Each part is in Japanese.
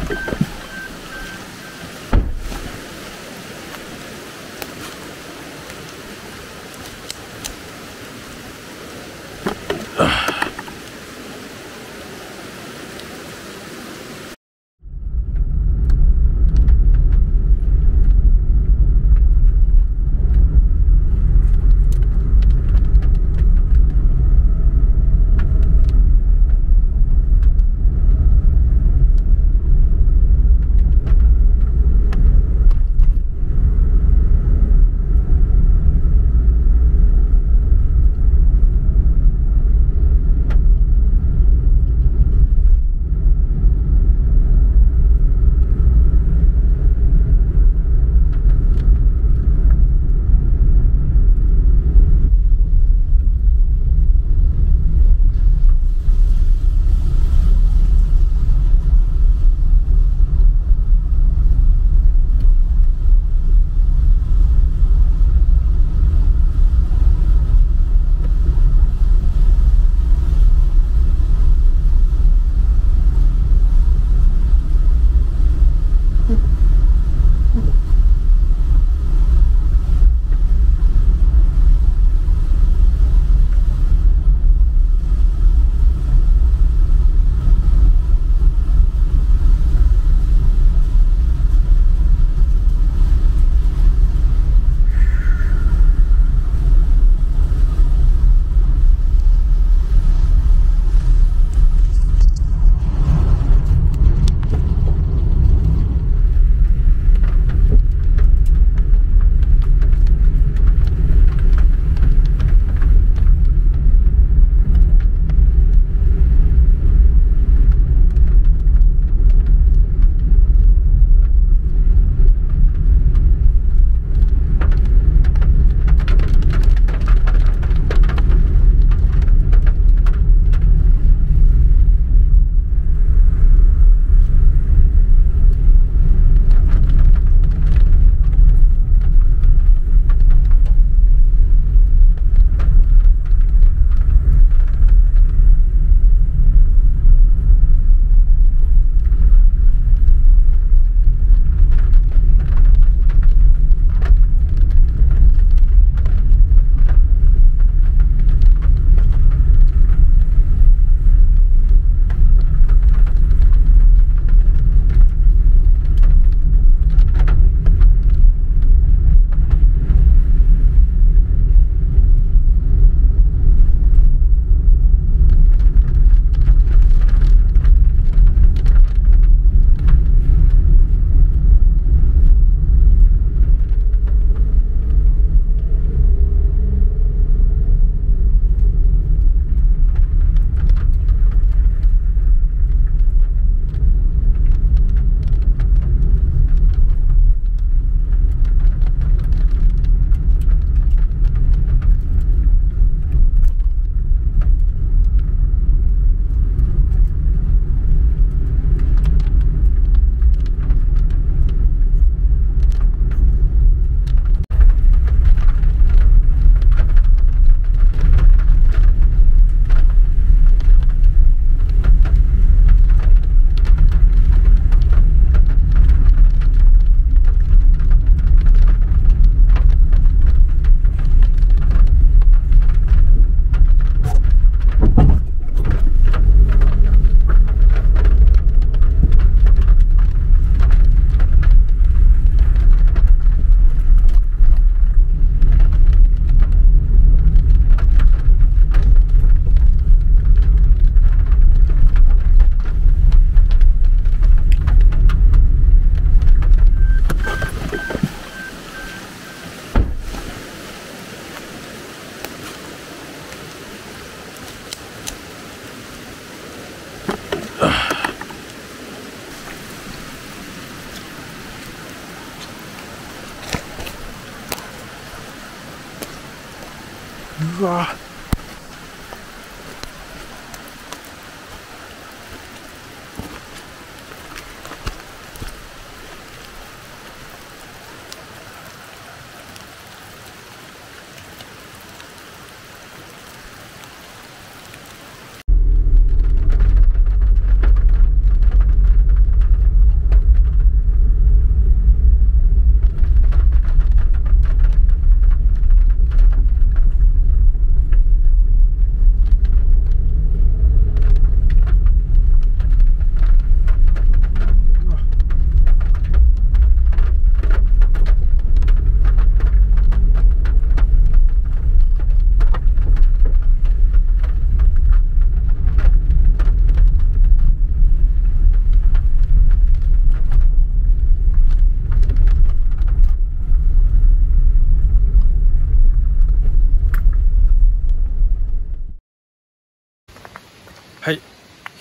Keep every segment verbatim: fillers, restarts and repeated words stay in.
うわ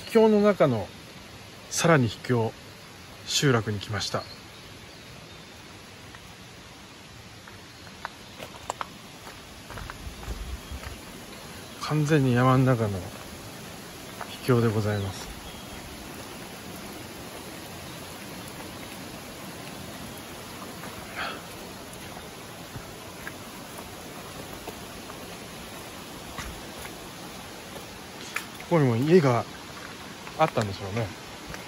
秘境の中のさらに秘境集落に来ました。完全に山の中の秘境でございます。ここにも家があったんでしょうね。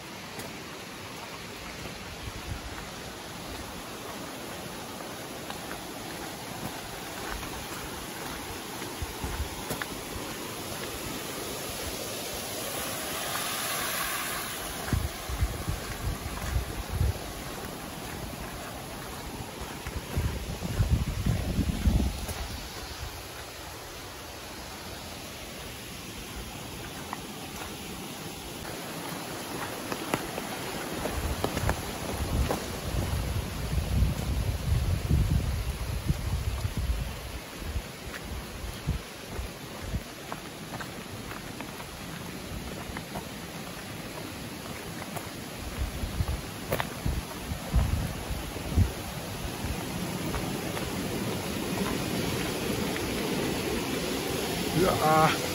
うわー、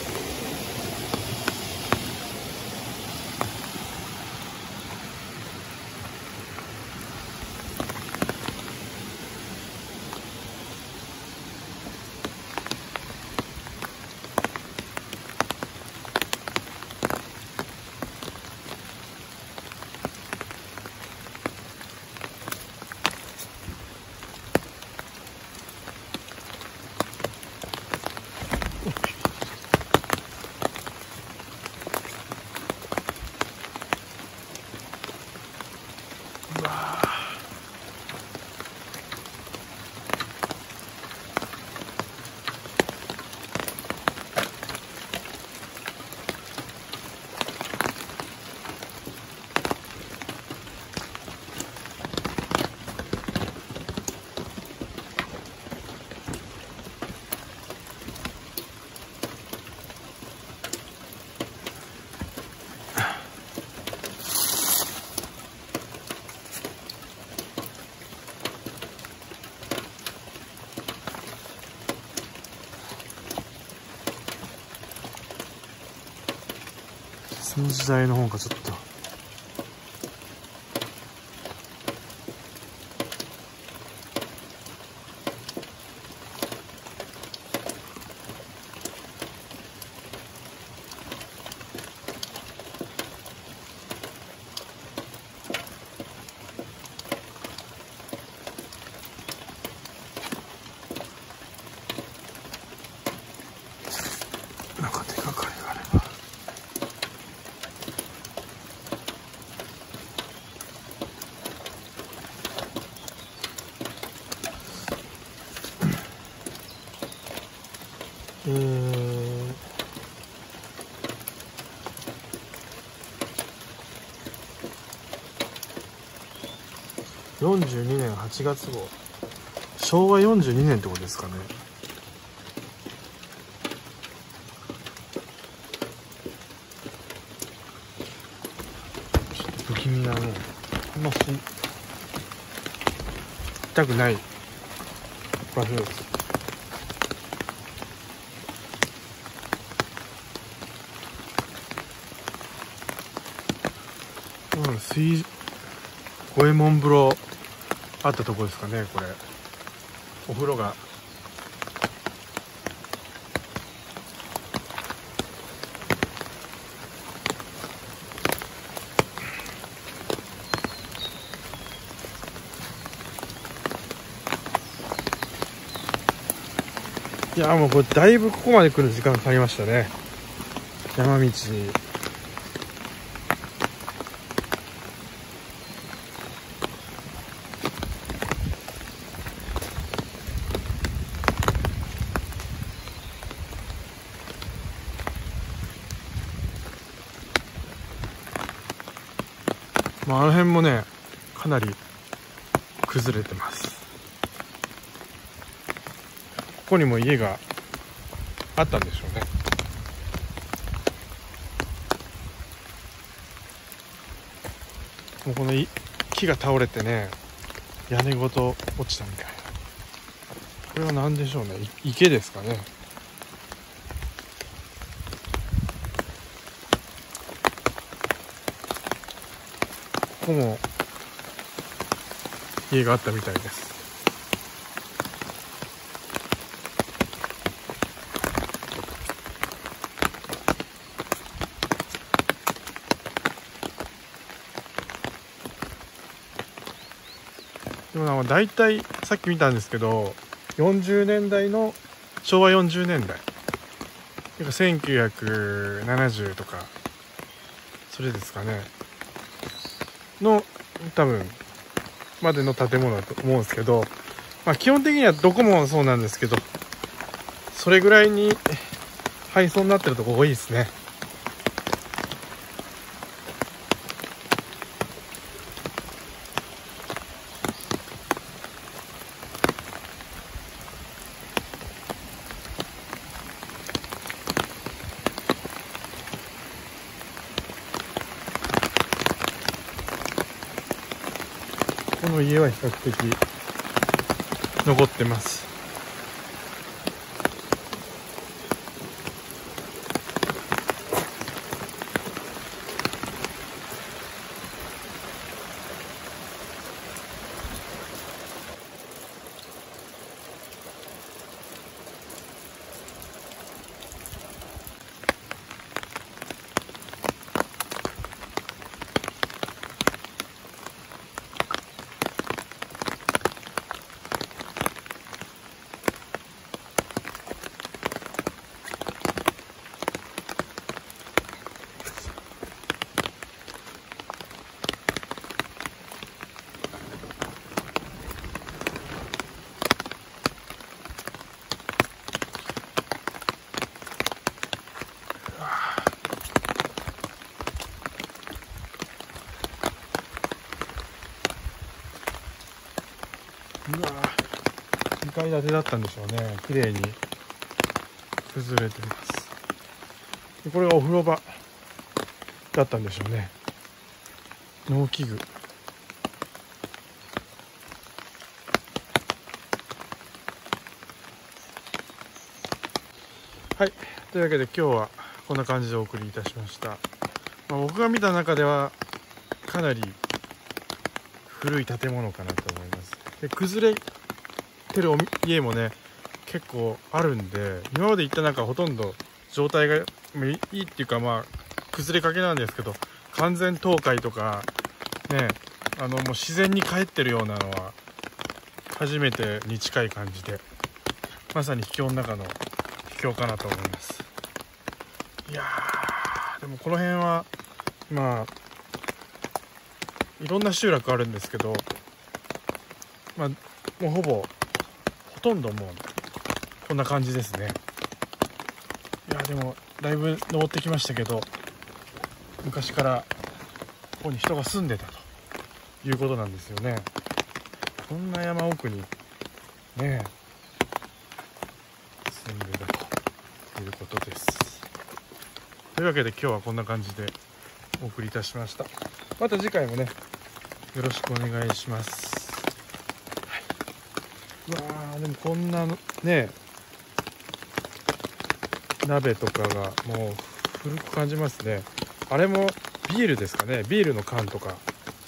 その時代の方がちょっとなんか手がかりがあれば。えー、よんじゅうにねんはちがつ号、しょうわよんじゅうにねんってことですかね。ちょっと不気味なね、あんまし行きたくない場所です。うん、水五右衛門風呂あったとこですかね、これ。お風呂がいやもうこれだいぶここまで来る時間かかりましたね、山道。まあ、あの辺もねかなり崩れてます。ここにも家があったんでしょうね。 もうこの木が倒れてね、屋根ごと落ちたみたいな。これは何でしょうね。池ですかね。ここも家があったみたいです。でもなんか大体さっき見たんですけど、よんじゅうねんだいのしょうわよんじゅうねんだい、せんきゅうひゃくななじゅうとかそれですかねの多分までの建物だと思うんですけど、まあ基本的にはどこもそうなんですけど、それぐらいに廃村になってるとこ多いですね。この家は比較的残ってます。うわー、にかい建てだったんでしょうね。綺麗に崩れてます。でこれがお風呂場だったんでしょうね。農機具。はい、というわけで今日はこんな感じでお送りいたしました。まあ、僕が見た中ではかなり古い建物かなと思います。で崩れてる家もね結構あるんで、今まで行った中ほとんど状態がいいっていうか、まあ崩れかけなんですけど、完全倒壊とかね、あのもう自然に帰ってるようなのは初めてに近い感じで、まさに秘境の中の秘境かなと思います。いやー、でもこの辺はまあいろんな集落あるんですけど、まあもうほぼほとんどもうこんな感じですね。いやでもだいぶ登ってきましたけど、昔からここに人が住んでたということなんですよね。こんな山奥にね住んでたということです。というわけで今日はこんな感じでお送りいたしました。また次回もねよろしくお願いします。はい、うわー、でもこんなね鍋とかがもう古く感じますね。あれもビールですかね。ビールの缶とかね、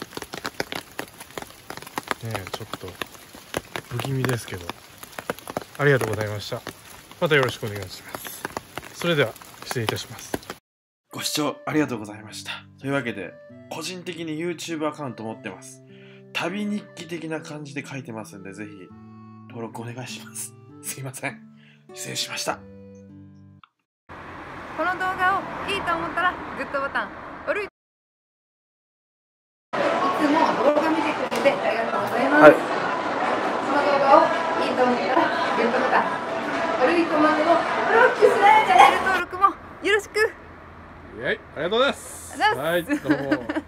ちょっと不気味ですけど、ありがとうございました。またよろしくお願いします。それでは失礼いたします。ご視聴ありがとうございました。というわけで個人的に YouTube アカウント持ってます。旅日記的な感じで書いてますんで、ぜひ登録お願いします。すいません、失礼しました。 この動画をいいと思ったらグッドボタン、悪いいつも動画見てくれてありがとうございます。はい、この動画をいいと思ったらグッドボタン、悪いと思うけどブロックしないで、チャンネル登録もよろしく。 はい、ありがとうございます。 ありがとうございます。 はい、どうも。